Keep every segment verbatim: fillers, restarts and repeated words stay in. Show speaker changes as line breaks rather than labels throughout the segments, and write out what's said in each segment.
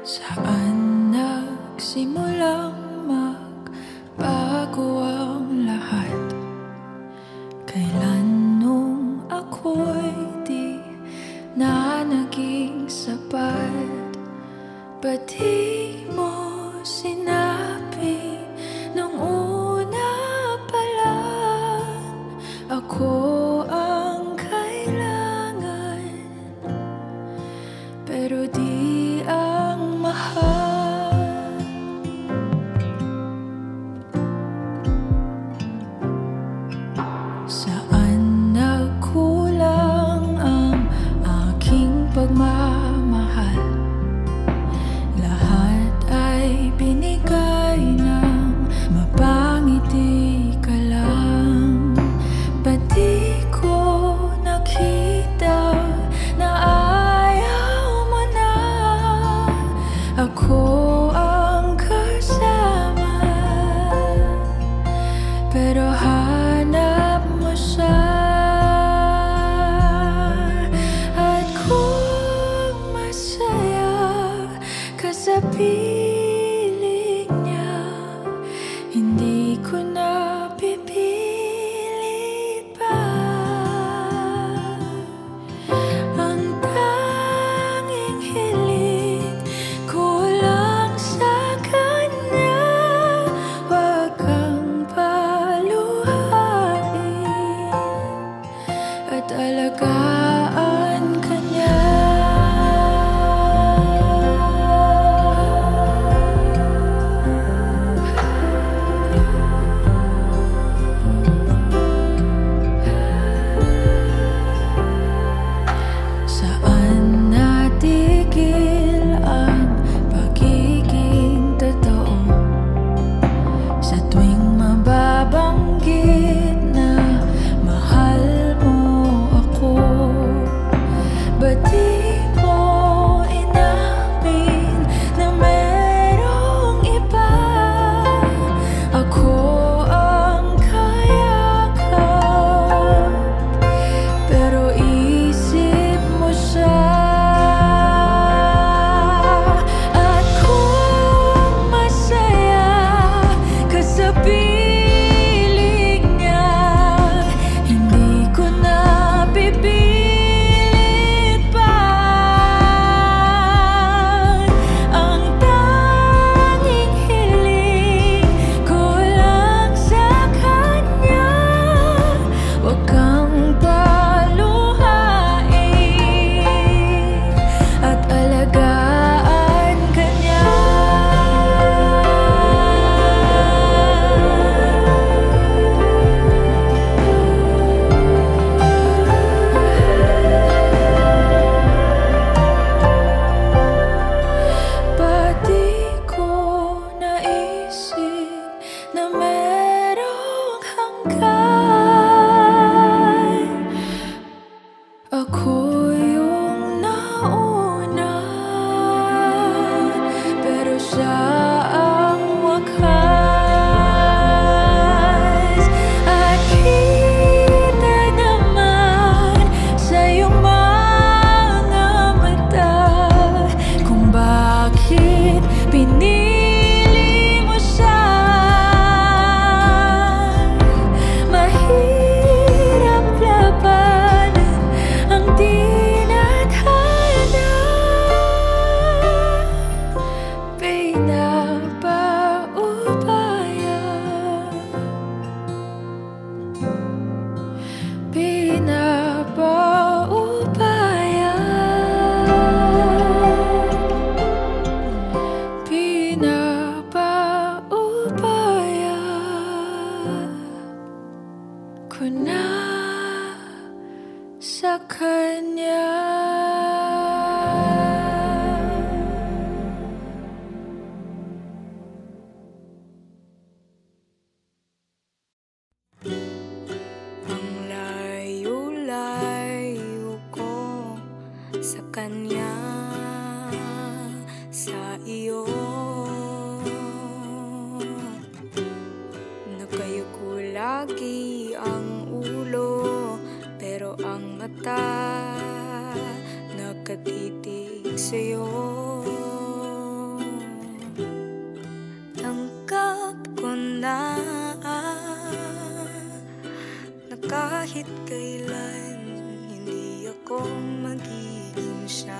Saan nagsimulang magbago ang lahat? Kailan nung ako'y di na naging sapat? Ba't di mo sinabi nung una pa lang ako ang kailangan, pero di ang mahal? Saan nagkulang ang aking pagmamahal? Lahat ay binigay ng mapangiti ka lang. Ba't di ko nakita na ayaw mo na ako ang kasama, pero hanap mo siya? At kung masaya ka sa piling niya, hindi ko na pipilit pa. Ang tanging hiling ko lang sa kanya, wag kang paluhain at alagaan ka niya. Saan natigil ang pagiging totoo? Sa tuwing mababanggit na mahal mo ako, ba't di mo inamin na merong iba? Ako ang kayakap, pero isip mo siya. At kung masaya ka sa piling niya, hindi ko na pipilit pa. Ang tanging hiling ko lang sa kanya, wag kang paluhain at alagaan ka niya. Ba't di ko naisip na merong hanggan? Ako yung nauna, pero siya ang wakas. At kita naman sa iyong mga mata kung bakit pinili mo siya. Mahirap labanan ang tinadhana. Pinapaubaya, pinapaubaya, pinapaubaya ko na sa kanya.
Ang layo-layo ko sa kanya, sa iyo. Nakayuko lagi ang ulo, pero ang mata nakatitig sa'yo. kahit kailan hindi ako magiging siya.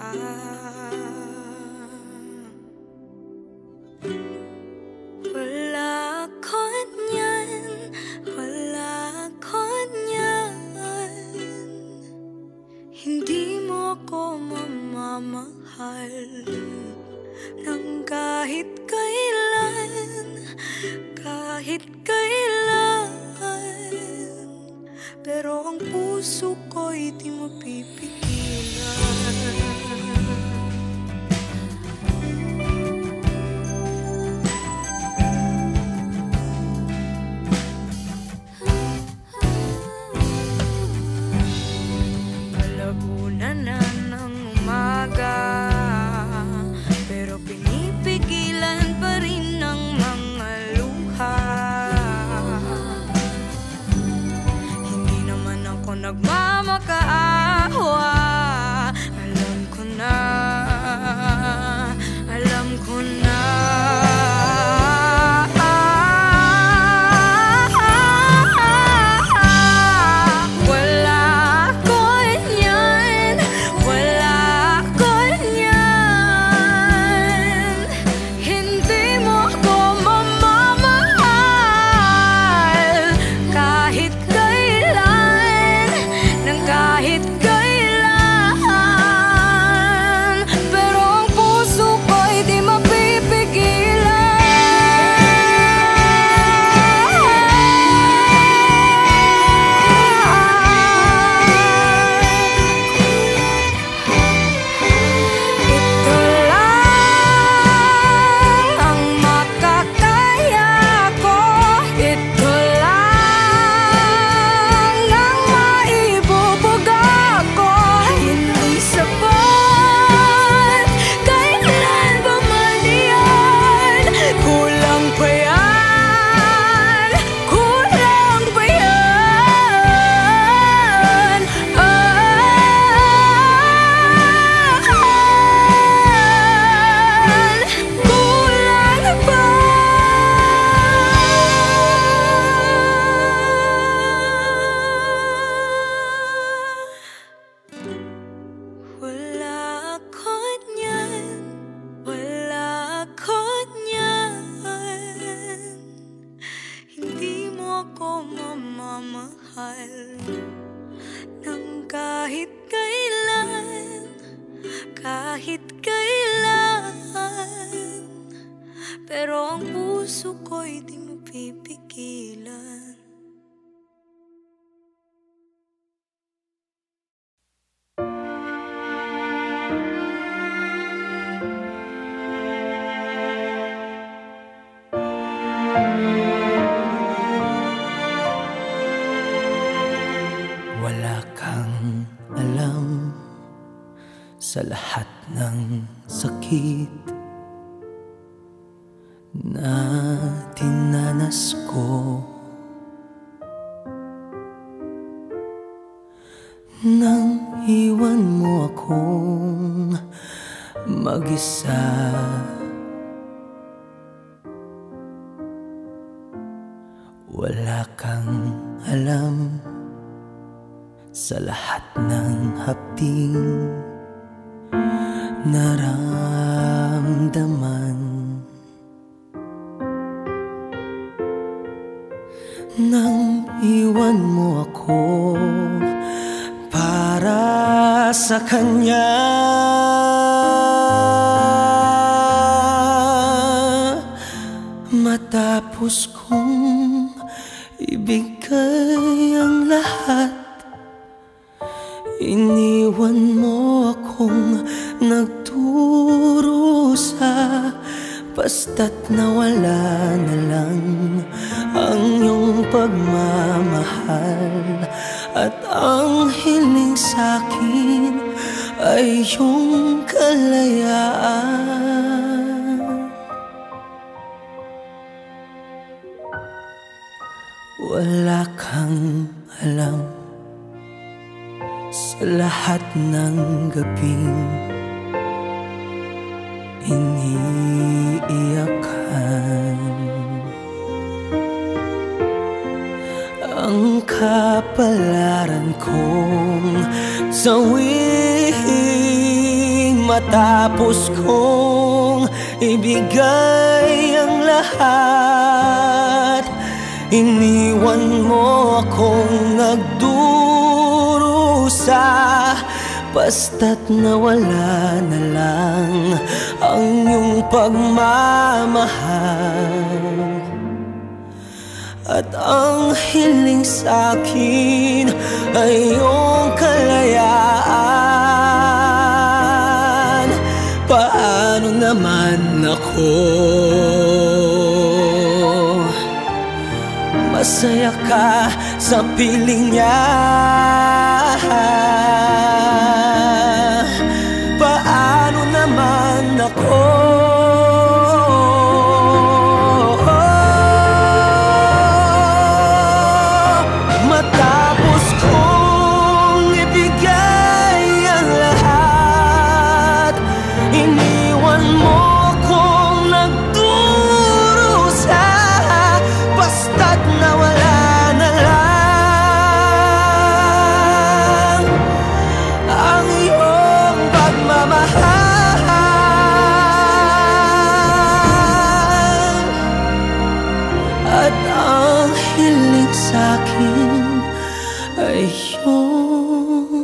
Wala ko niyan, wala ko niyan. Hindi mo ako mamamahal nang kahit kailan, kahit kailan. Pero ang puso ko'y di mo pipigilan. Malabuna na ng umaga, pero pinipigilan pa rin ng mga luha. Hindi naman ako nagmamakaawa. Alam ko na, alam ko na. Nang kahit kailan, kahit kailan. Pero ang puso ko'y di mo pipigilan.
Wala kang alam sa lahat ng sakit na dinanas ko nang iwan mo akong mag-isa. Wala kang alam sa lahat ng hapding naramdaman nang iwan mo ako para sa kanya. Matapos kong ibigay ang lahat, iniwan mo akong nagdurusa, basta't nawala na lang ang iyong pagmamahal. At ang hiling sa'kin ay iyong kalayaan. Wala kang alam sa lahat ng gabing iniiyakan ang kapalaran kong sawihin matapos kong ibigay ang lahat. Iniwan mo akong nagdurusa, basta't nawala na lang ang iyong pagmamahal. At ang hiling sa'kin ay iyong kalayaan. Paano naman ako masaya ka sa piling niya? Paano naman ako matapos kong ibigay ang lahat? Iniwan mo kong nagdurusa, basta't nawala na lang ang iyong pagmamahal. At ang hiling sa'kin ay iyong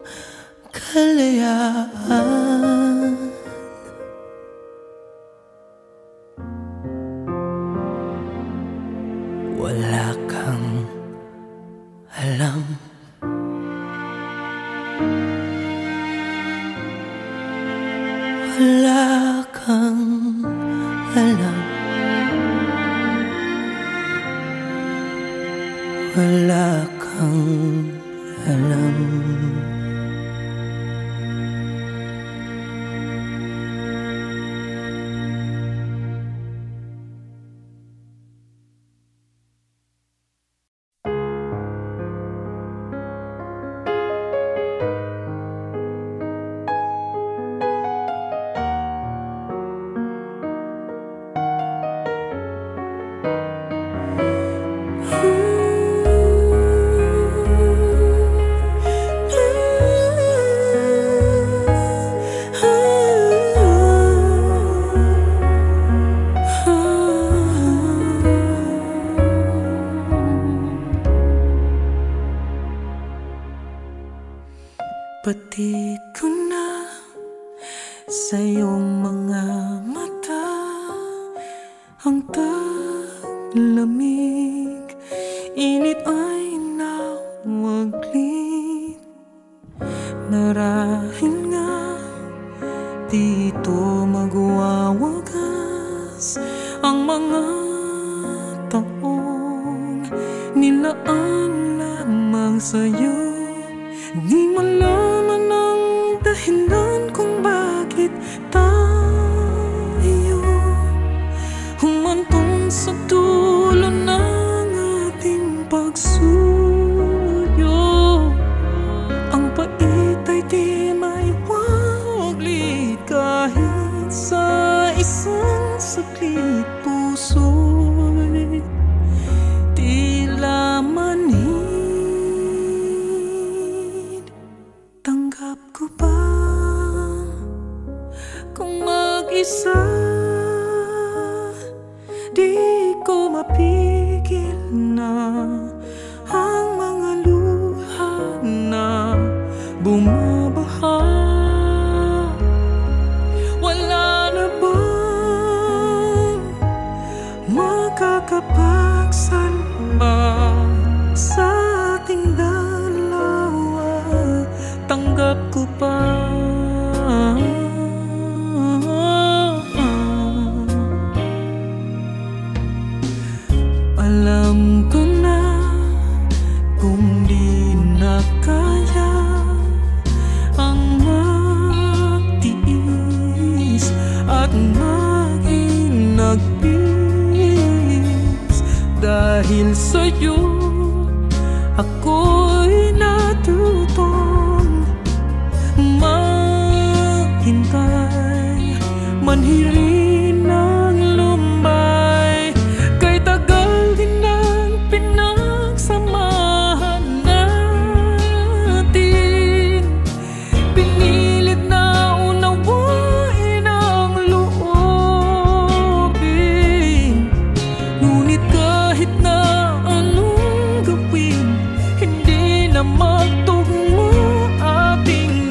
kalayaan. Wala kang alam, wala kang alam, wala kang alam.
Pati ko na sa iyong mga mata ang taglamig, init ay nawaglit. Marahil nga dito magwawagas ang mga taong nilaan lamang sa'yo. Di malaman ang dahilan kung bakit tayo humantong sa dulo ng ating pagsuyo. Ang pait ay di maiwaglit kahit sa isang saglit. Puso'y tila manhid. Tanggap ko ba kung mag-isa di ko mapigil na ang mga luha na bumabaha? Wala na bang makakapagsalba sa ating dalawa? Tanggap ko pa alam ko na kung di na kaya na magtugma ating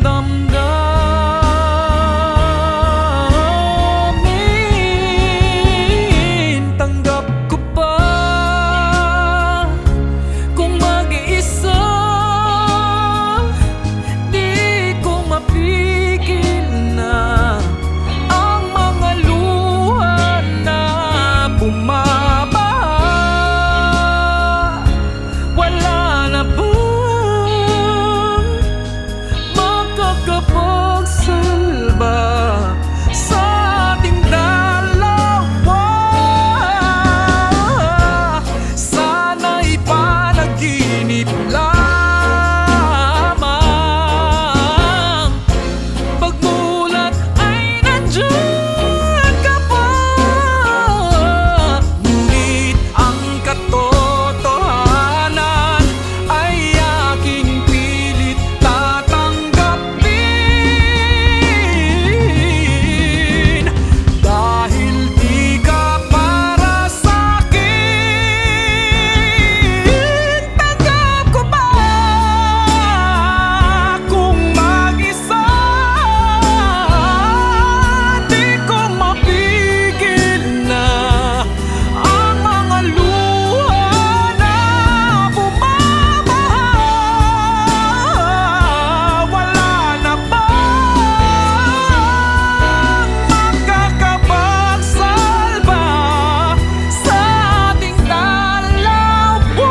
damdamin. Tanggap ko pa kung mag-iisa, di ko mapigil na ang mga luha na bumabaha. Wala na bang makakapagsalba sa ating dalawa? Sana'y panaginip lamang, pagmulat ay nandiyan ka pa. Ngunit ang katotohanan ay aking pilit tatanggapin. Dahil di ka para sa'kin, tanggap ko ba kung mag-isa, di ko mapigil na ang mga luha na bumabaha. Wala na bang makakapagsalba sa ating dalawa?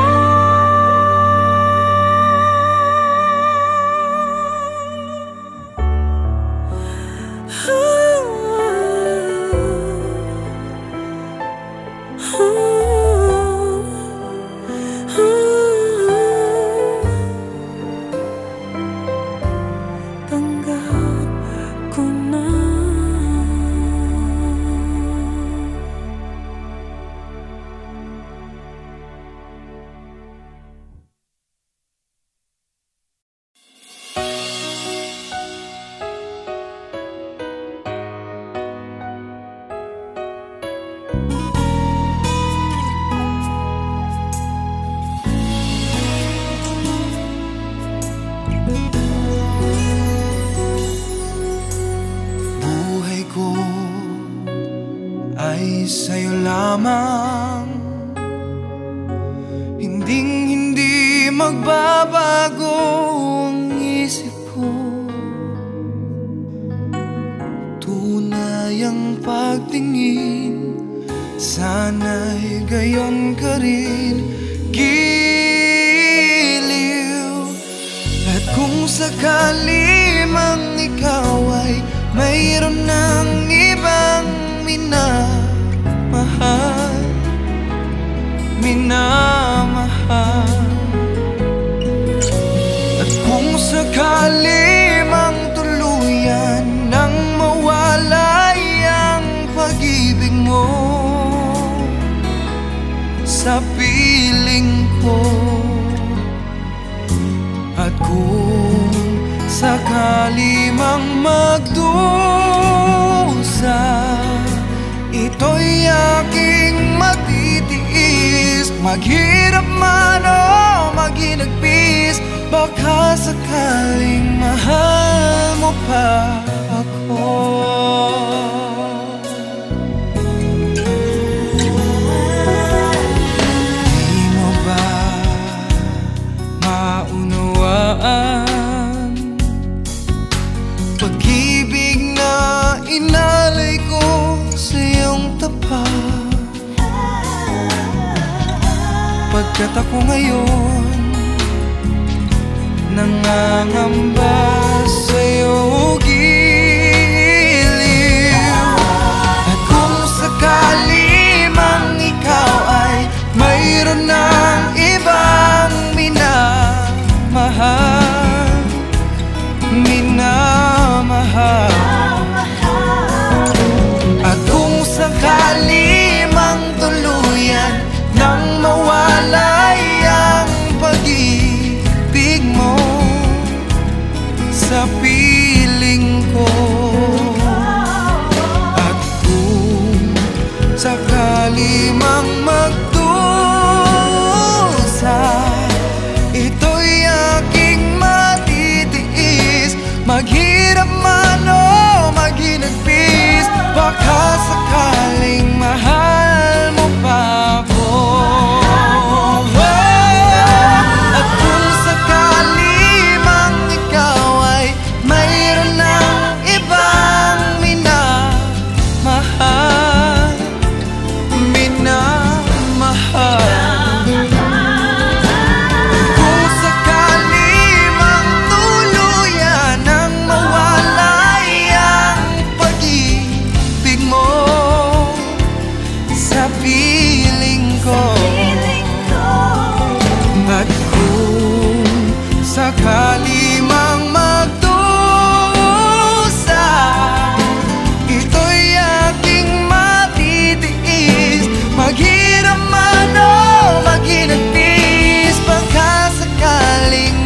Tanggap ko na.
Buhay ko ay sa'yo lamang, hinding hindi magbabago ang isip ko. Tunay ang pagtingin, sana'y gayon ka rin, giliw. At kung sakali mang ikaw ay mayroon ng ibang minamahal, minamahal. At kung sakali mang tuluyan nang mawalay ang pag-ibig mo sa piling ko, at kung sakali mang magdusa, ito'y aking matitiis. Maghirap man o maginagpis, baka sakaling mahal mo pa ako. Di mo ba maunawaan pag-ibig na inalay ko sa iyong tapat? Pagkat ako ngayon nangangamba sa'yo giliw. At kung sakali mang ikaw ay mayroon ng ibang minamahal, minamahal. At kung sakali mang tuluyan nang mawalay ang pag-ibig mo sa piling ko, at kung sakali mang magdusa, ito'y aking sakaling mahal mo pa ako. At kung sakali mang ikaw ay mayroon ng ibang minamahal, minamahal. Kung sakali mang tuluyan ang mawalay ang pag-ibig mo sa piling ko, at kung sakali mang magdusa, ito'y aking matitiis, maghiram man o maghinagpis, pagkasakaling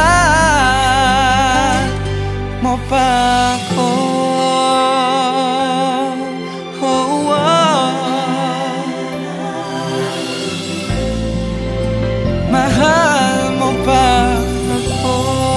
mahal mo pa ako. Oh, oh. Mahal mo pa ako.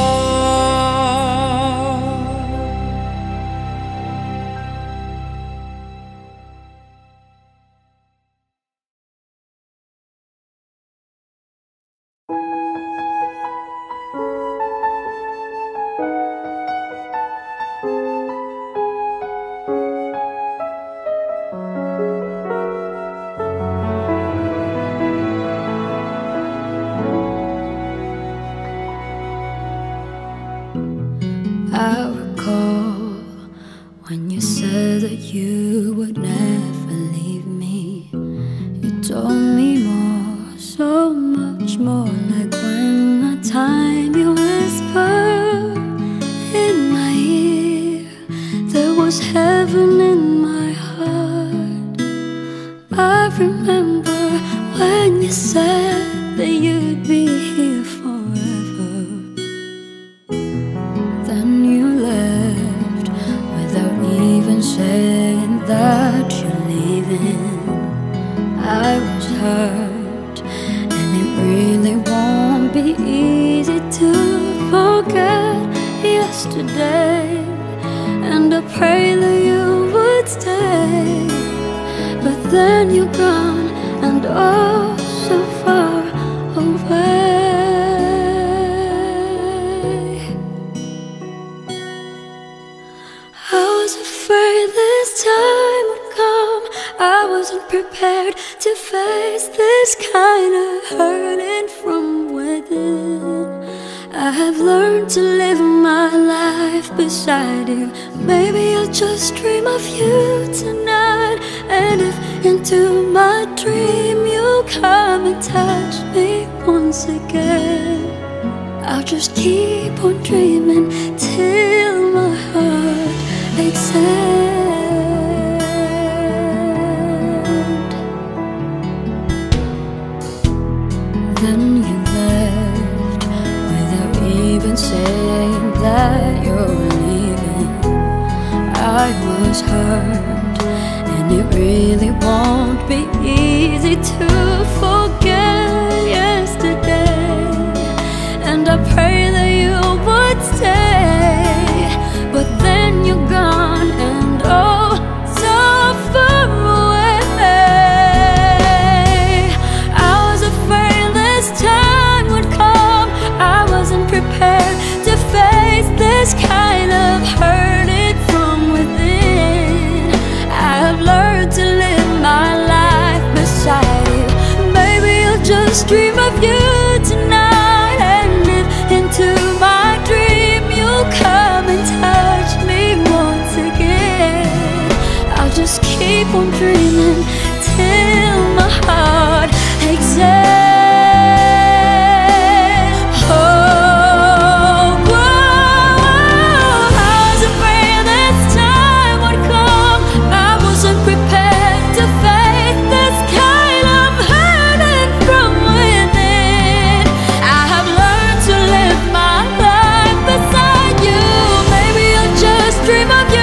I recall when you said that you would never leave me. You told me more, so much more, like when the time you whispered in my ear. There was heaven in my heart. I remember when you said that you'd be here forever. Then you left without even saying that you're leaving. I was hurt, and it really won't be easy to forget yesterday. And I pray that you would stay, but then you're gone, and oh, so far away. I was afraid this time would come. I wasn't prepared to face this kind of hurting from within. I have learned to live my life beside you. Maybe I'll just dream of you tonight. And if into my dream you come and touch me once again, I'll just keep on dreaming till my heart extends. Then you left without even saying that you're leaving. I was hurt, and it really won't be easy to forget yesterday. And I pray that you would stay, but then you're gone, and oh, so far away. I was afraid this time would come. I wasn't prepared to face this kind of hurting from within. I have learned to live my life beside you. Maybe I'll just dream of you tonight, and if into my dream you'll come and touch me once again, I'll just keep on dreaming till my heart exhales.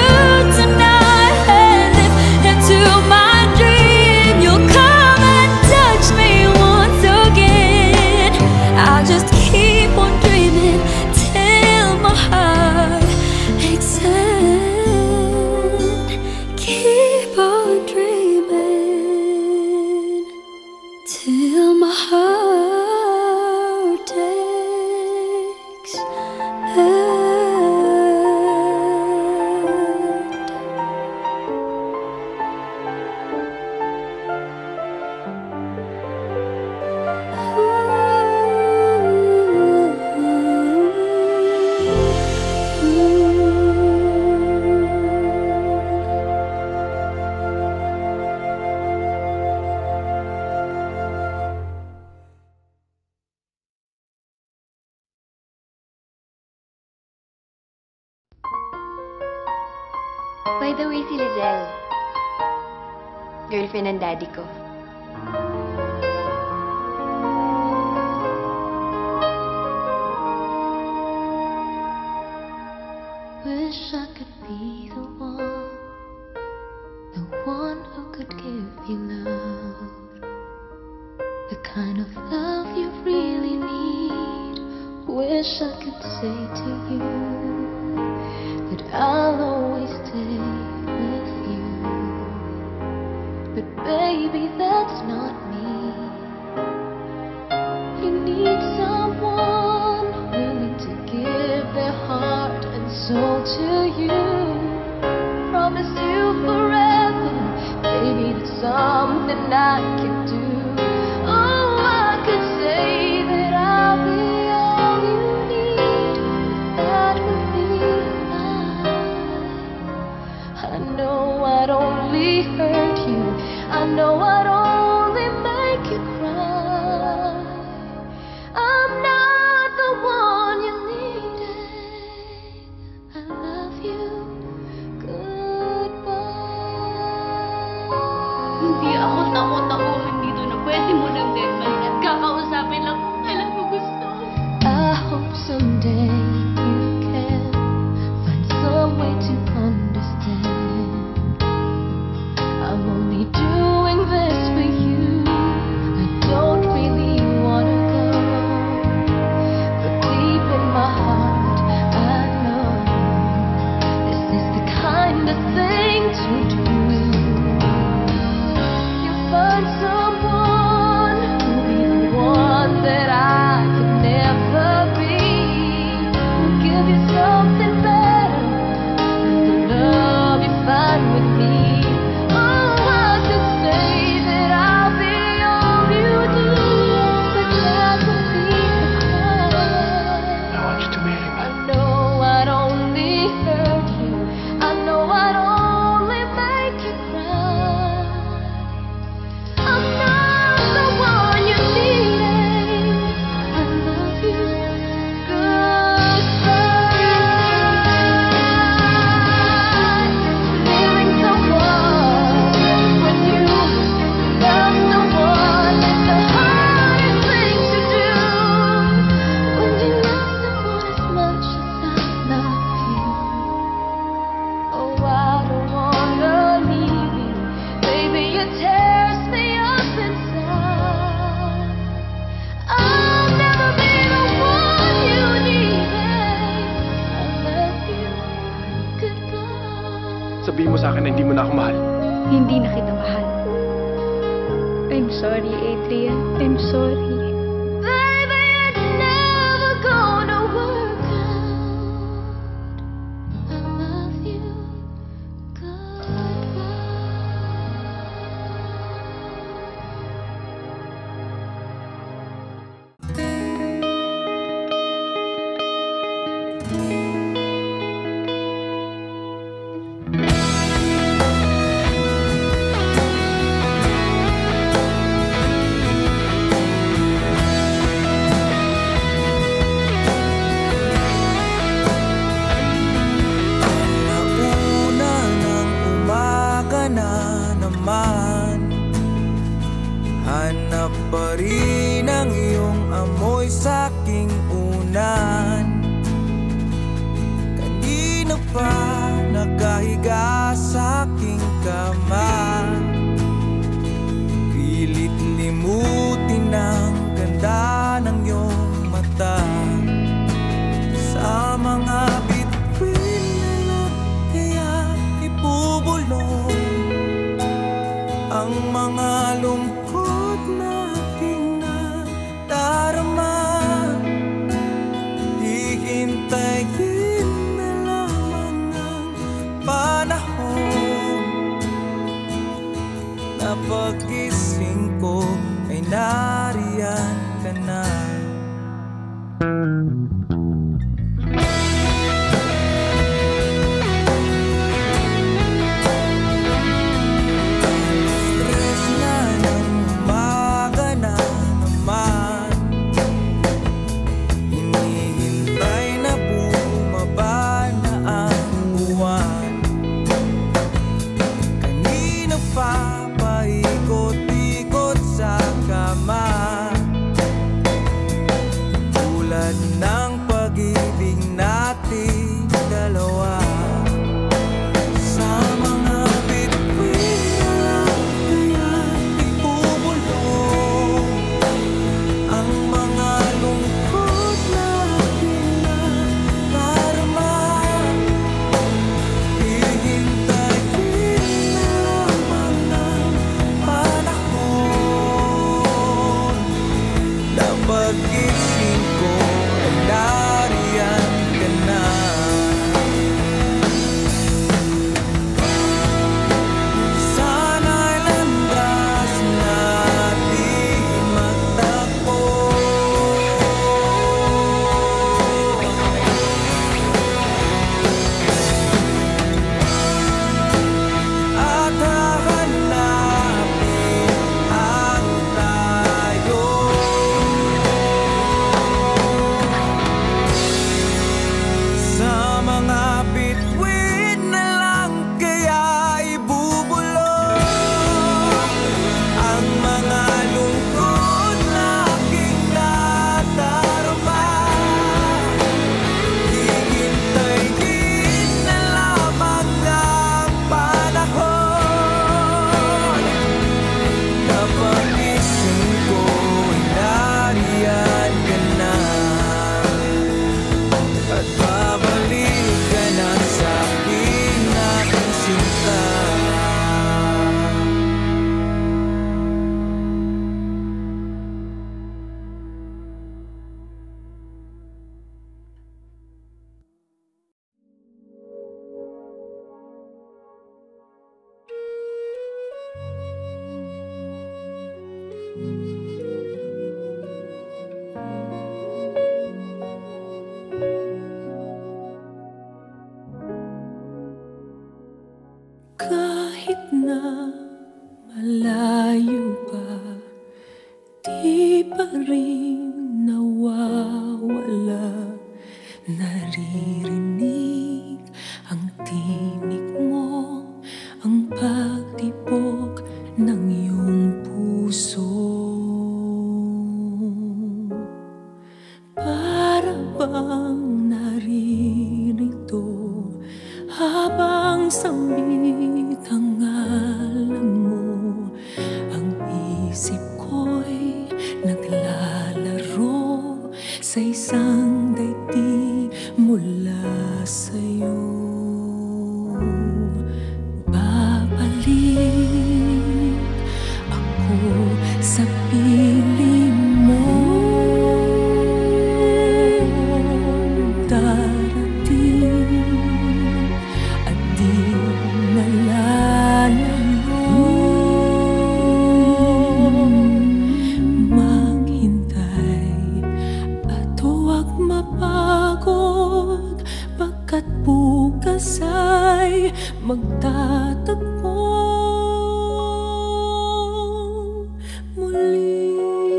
Tonight, and if into my dream you'll come and
By the way, si Lizelle. Girlfriend ng daddy ko.
Wish I could be the one, the one who could give you love, the kind of love you really need. Wish I could say to you that I'll always stay with you, but baby, that's not me. You need someone willing to give their heart and soul to you. Promise you forever, baby, that's something I can do. Oh, I could say that I'll be all you need. That would be fine. I know I'd only hurt you. I know I'd only make you cry. I'm not the one you needed. I love you. Goodbye.
Hindi ako takot ako dito na pwede mo nang deadman at kakausapin lang kung kailan mo gusto.
I hope someday you can find some way to understand. I'm only doing this for you. I don't really wanna go, but deep in my heart I know this is the kind of thing to do. You find someone who'll be the one that I could never be. Who'll give you something better than the love you find with me. Oh, I could say that I'll be all you need, but that would be the crime.
I want you to marry me.
I know I'd only hurt you. I know I'd only make you cry. I'm not the one you needed. I love you. Goodbye. Feeling someone when you love someone is the hardest thing to do. When you love someone as much as I love you. Oh, I don't wanna leave you. Baby, it tears me up inside. I'll never be the one you needed. I love you. Goodbye.
Sabihin mo sa akin na hindi mo na ako mahal.
Hindi na kita mahal. I'm sorry, Adrian. I'm sorry.
Baby, it's never gonna work out. I love you. Goodbye.
Nauna ng umaga na naman, hanap pa rin ang iyong amoy sa'king unan. Kanina pa nakahiga sa'king kama, pilit limutin ang ganda ng iyong mata. Sa mga bituin na lang kaya ibubulong ang mga lungkot na aking nadarama. Hihintayin na lamang ang panahon
naririnig ang tinig mo, ang pagtibok ng iyong puso. Para bang naririto habang samit ang ngalan mo, ang isip ko'y naglalaro sa isang daigdig mula sa'yo. Babalik ako sa piling mo, darating at di nalalayo. Maghintay at huwag mapagod, pagkat bukas ay magtatagpo muli.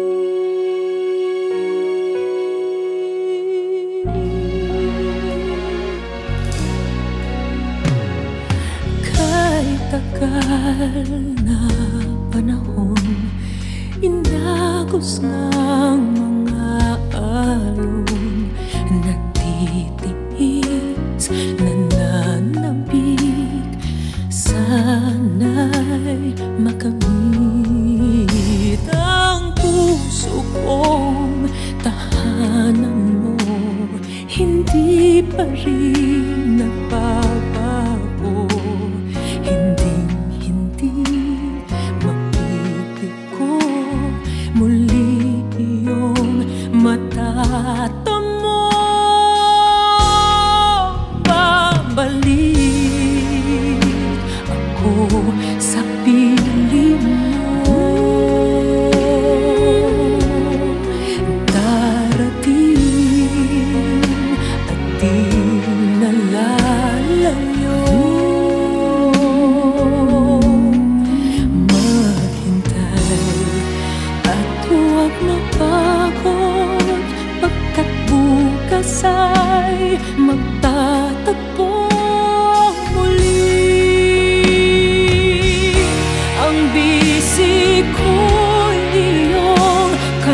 Kahit tagal na panahon, inagos ng mga alon, nagtitiis, nananabik, sana'y makamit ang puso kong tahanan mo. Hindi pa rin nagbabago, hinding-hindi mapipiko muli iyong matatamo. Babalik ako sa piling mo, darating at di nalalayo. Maghintay at huwag mapagod, pagkat bukas ay magtatagpo muli. Ang bisig ko'y iyong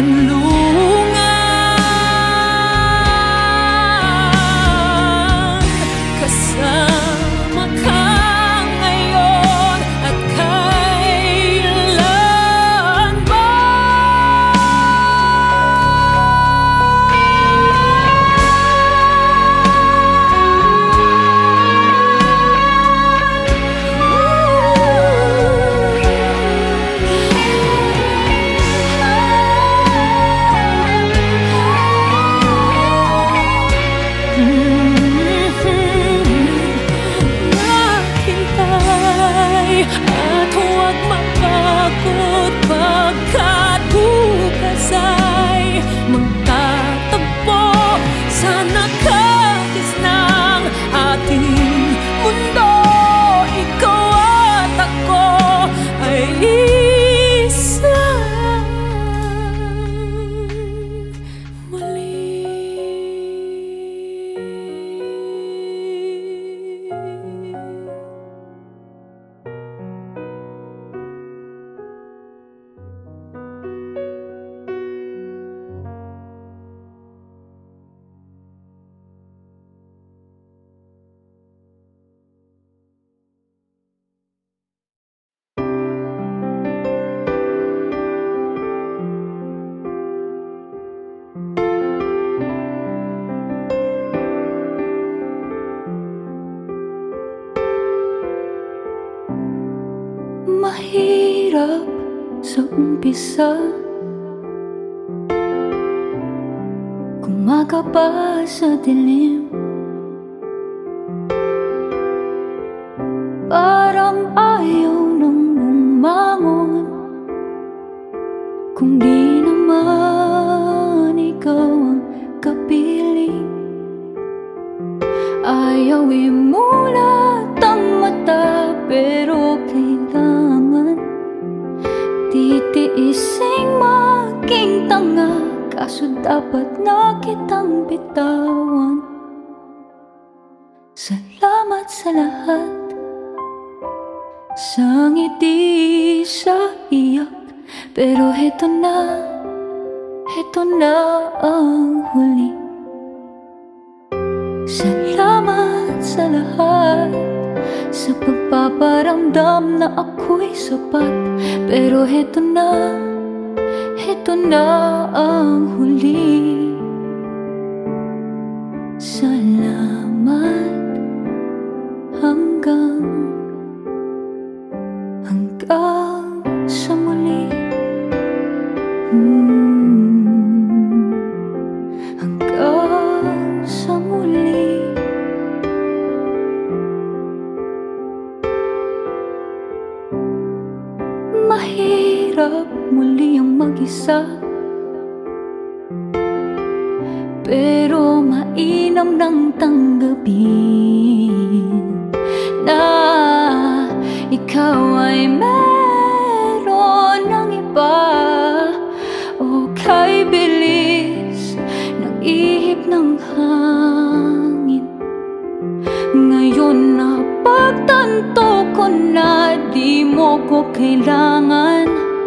kanlungan, kasama ka ngayon at kailanman. Maghintay at huwag mapagod, pagkat bukas ay magtatagpo sa nakakis ng ating mundo. Ikaw at ako ay isang muli. Mahirap sa umpisa, gumagaba sa dilim, parang ayaw nang bumangon. Kung di naman ikaw ang kapiling, ayaw imulat ang mata, pero kailangan titiising maging tanga. Kaso dapat na kitang bitawan. Salamat sa lahat, sa ngiti, sa iyak. Pero heto na, heto na ang huli. Salamat sa lahat, sa pagpaparamdam na ako'y sapat. Pero heto na, heto na ang huli. Salamat hanggang, hanggang sa muli. hmm, Hanggang sa muli. Mahirap muli ang mag-isa, pero mainam nang tanggapin na ikaw ay meron ng iba. O kay bilis ng ihip ng hangin, ngayon na pagtanto ko na di mo ko kailangan.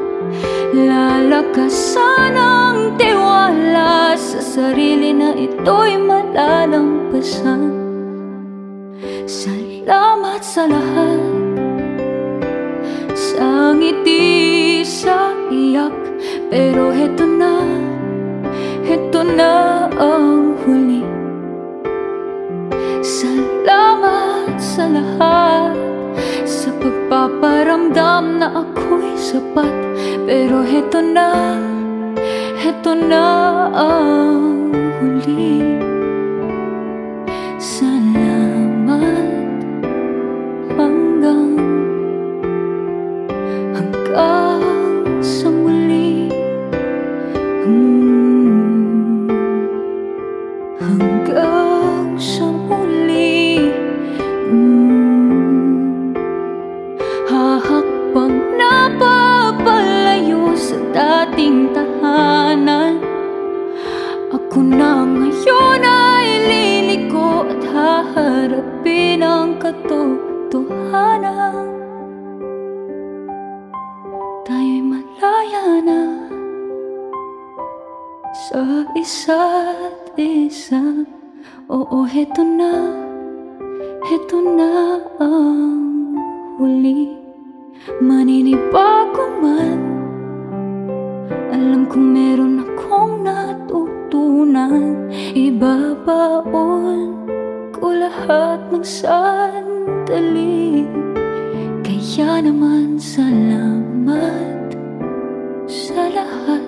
Lalakasan ang tiwala sa sarili na ito'y malalampasan. Salamat sa lahat, sa ngiti, sa iyak. Pero heto na, heto na ang huli. Salamat sa lahat, sa pagpaparamdam na ako'y sapat. Pero heto na, heto na ang huli. Salamat hanggang, hanggang sa muli. hmm, Hanggang sa muli. hmm, Hahakbang na papalayo sa dating tahanan. Ako na ngayon ay liliko at haharapin ang katotohanan. Tayo'y malaya na sa isa't isa. Oo, heto na, heto na ang huli. Maninibago man, alam kong meron akong natutunan. Ibabaon ko lahat ng sandali. Kaya naman salamat sa lahat.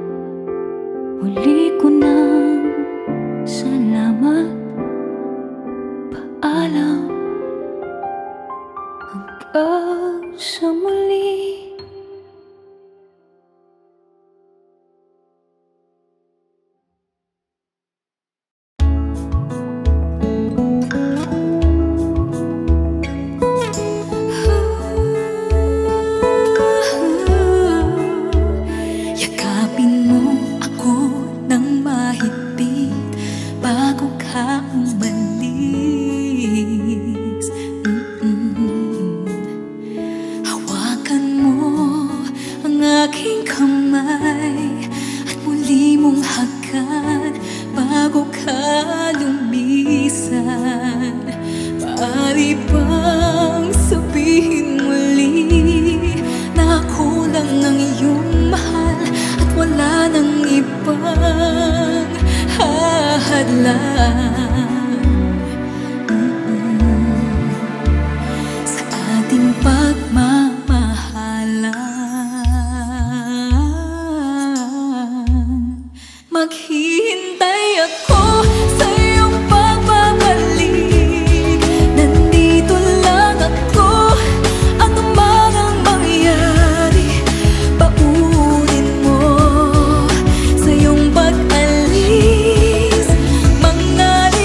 Huli ko ng salamat. Paalam hanggang sa muli.
Yakapin mo ako ng mahigpit bago ka umalis. Mm-mm. Hawakan mo ang aking kamay at muli mong hagan bago ka lumisan. Maaari bang sabihin muli na ako lang ang iyong mahal at wala nang ibang hahadlang? Mm-mm. Sa ating pagmamahalan, maghihintay ako sa iyong pagbabalik. Nandito lang ako, ang magang mangyari. Paunin mo sa iyong pag-alis. Mangalit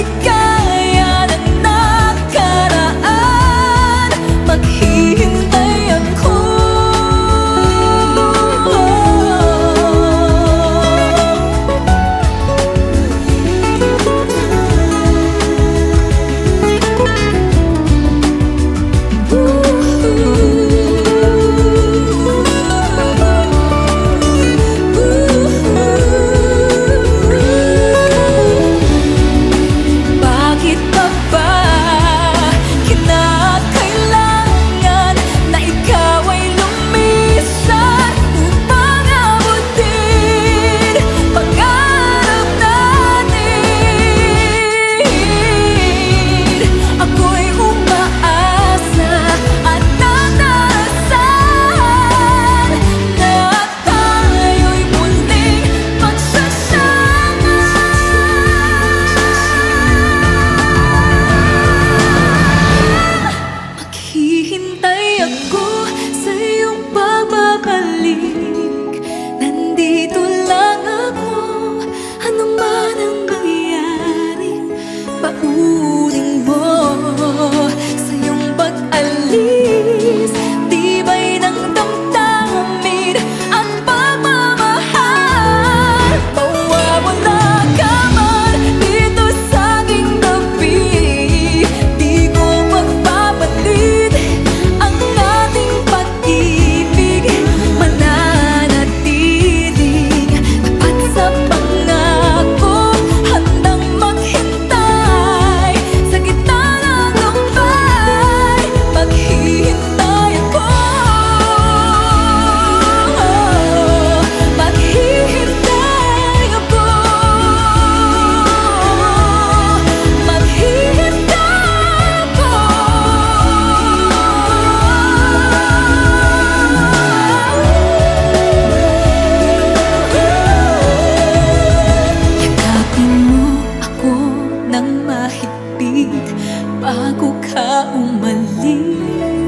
bago ka umalis.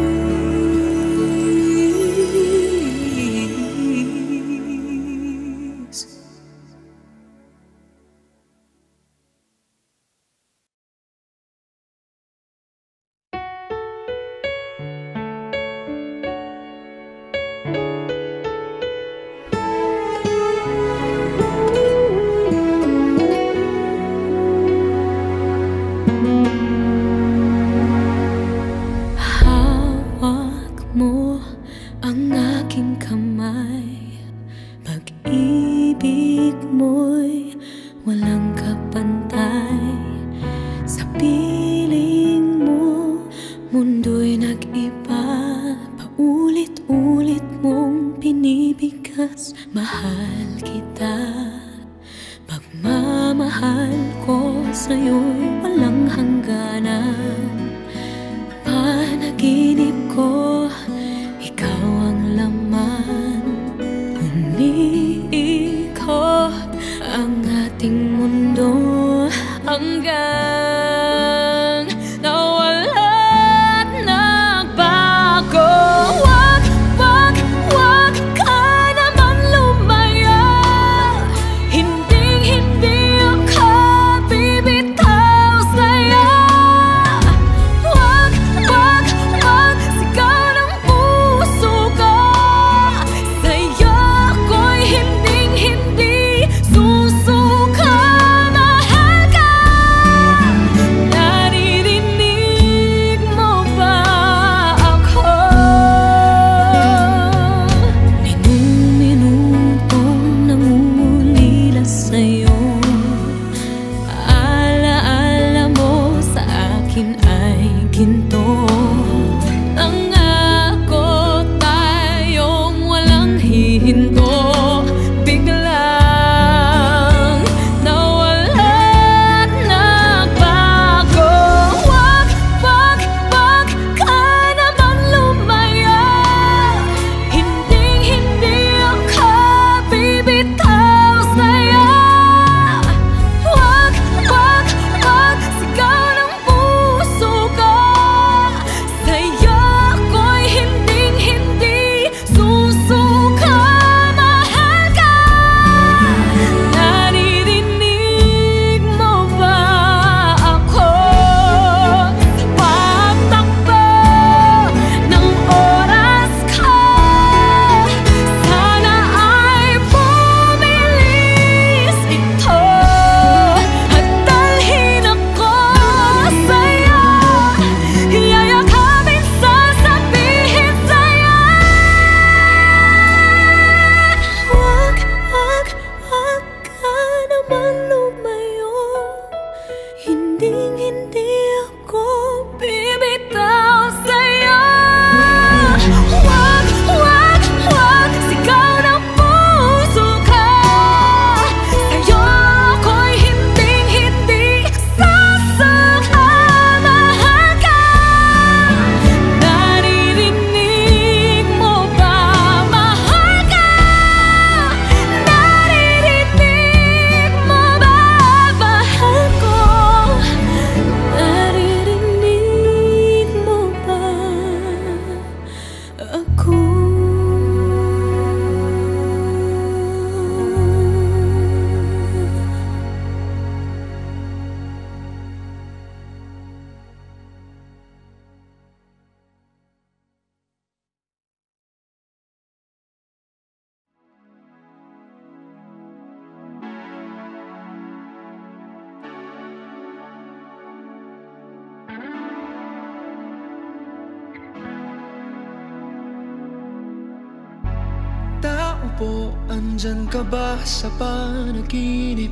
po, andyan ka ba sa panaginip?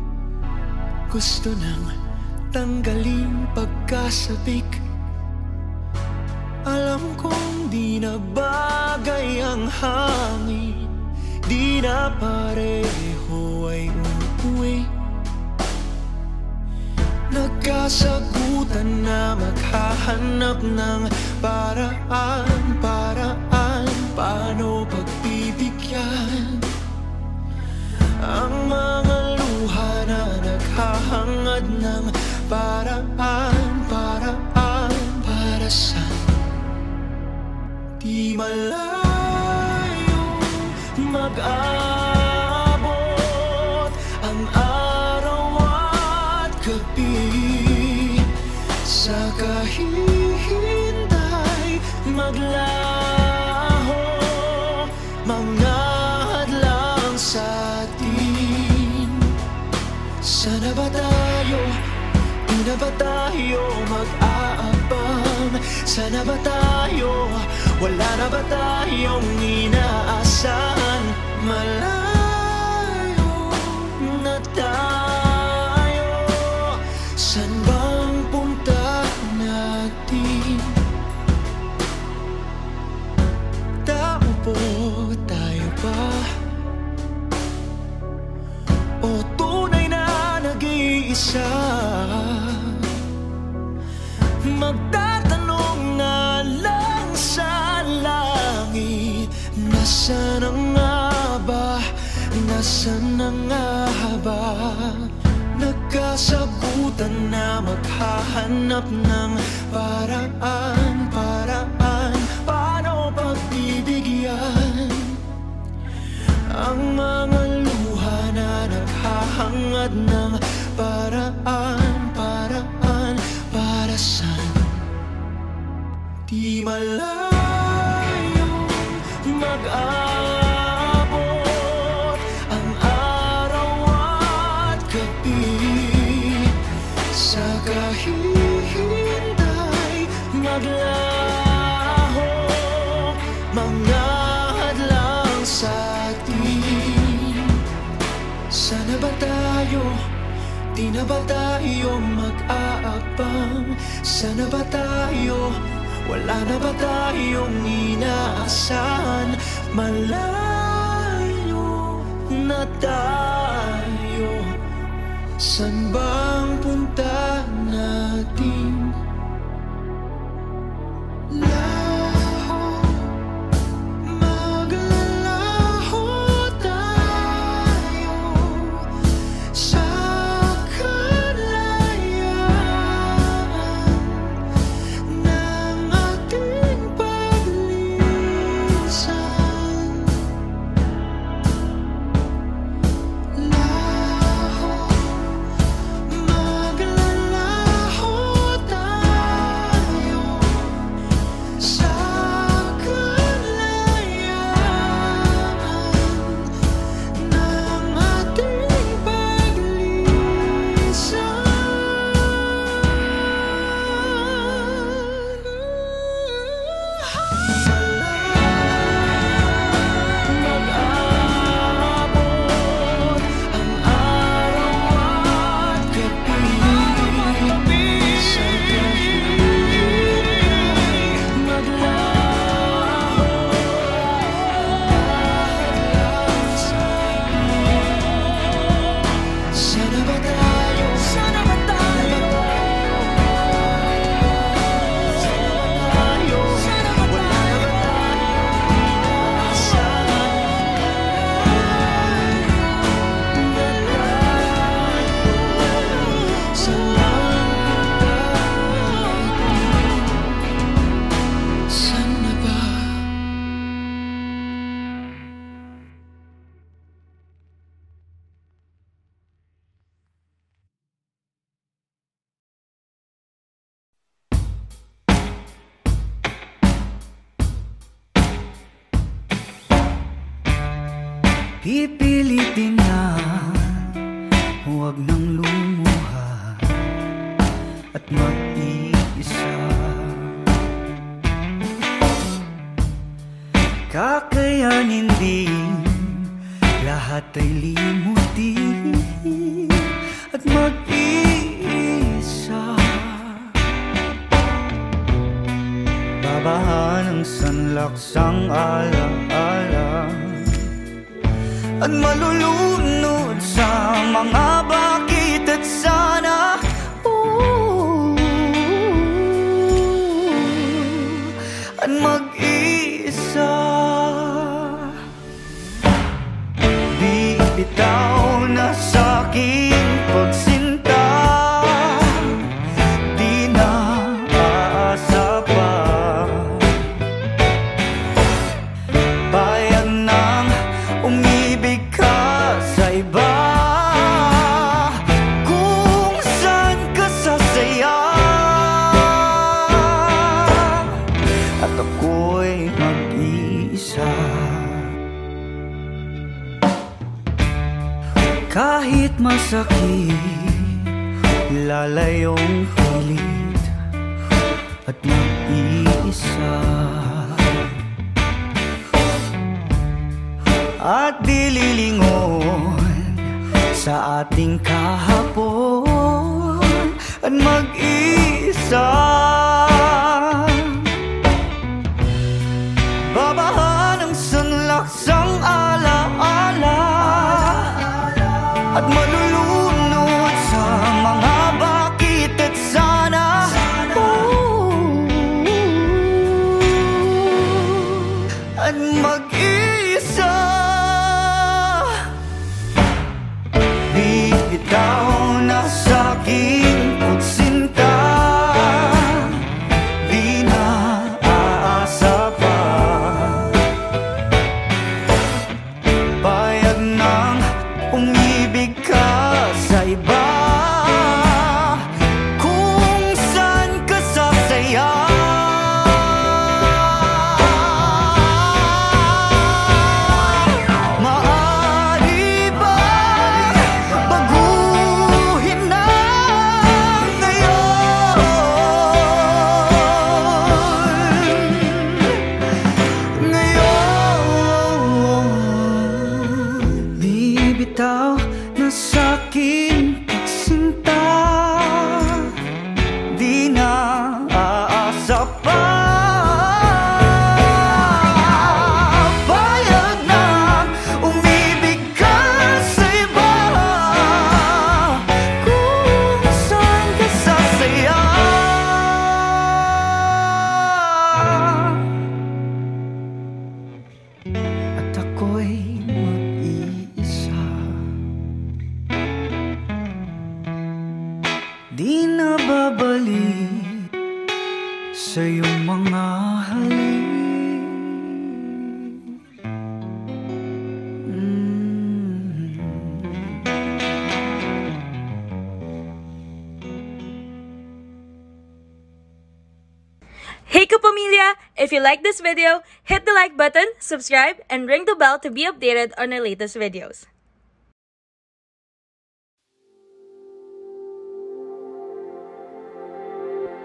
Gusto nang tanggalin pagkasabik. Alam kong di na bagay ang hangin, di na pareho ay uuwi. Nagkasagutan na maghahanap ng paraan, paraan, paano pagbibigyan ang mga luha na naghahangad ng paraan, paraan. para saan di malayo mag-aabot ang araw at gabi. Sa kahihintay maglaho mga hadlang sa atin. Sana ba tayo, di na ba tayo mag-aabang? Sana ba tayo, wala na ba tayong inaasahan? Malayo na tayo, saan bang punta natin? Tao po tayo ba? O tunay na nag-iisa? Magtatanong na lang sa langit, nasaan na nga ba? Nasaan na nga ba? Nagkasabutan na maghahanap ng paraan, paraan, paano pagbibigyan ang mga luha na naghahangad ng paraan, paraan, para saan di malayo mag-aabot ang araw at gabi. Sa kahihintay maglaho mga hadlang sa atin. Sana ba tayo, di na ba tayo mag-aabang? Sana ba tayo, wala na ba tayong inaasahan? Malayo na tayo, saan bang punta natin? Laho, maglalaho tayo sa kalayaan ng ating paglisan. Laho, maglalaho tayo sa kalayaan ng ating paglisan. Mag-aabot ang araw at gabi. Sa kahihintay maglaho hadlang sa atin. Sana ba tayo, sana ba tayo, sana ba tayo, wala na ba tayong inaasahan? Malayo, saan natin? Sana ba?
Pipilitin na huwag nang lumuha at mag-iisa. Kakayanin din lahat ay limutin at mag-iisa. Babahan ang sanlaksang ala-ala at malulunod sa mga bakit at sana. Ooh, at mag-isa. Di bitaw na sa'king pagsinta, di na aasa pa. masakit, lalayong pilit at mag-iisa. At dililingon sa ating kahapon at mag-isa. Babahan ang sanlaksang alaala at malulunod sa mga bakit at sana. At mag-isa. Bitaw na sa'king pagsinta, di na aasa pa. Payag nang umibig ka sa iba, kung saan ka sasaya. Maaari ba baguhin na ngayon? Ngayon bibitaw na sa'king pagsinta, di na aasa pa. Payag na umibig ka sa iba, kung saan ka sasaya. At ako'y mag-iisa, di na babalik sa iyong mga halik. Mm.
Hey Kapamilya! If you like this video, hit the like button, subscribe, and ring the bell to be updated on our latest videos.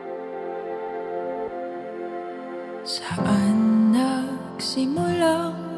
Saan nagsimulang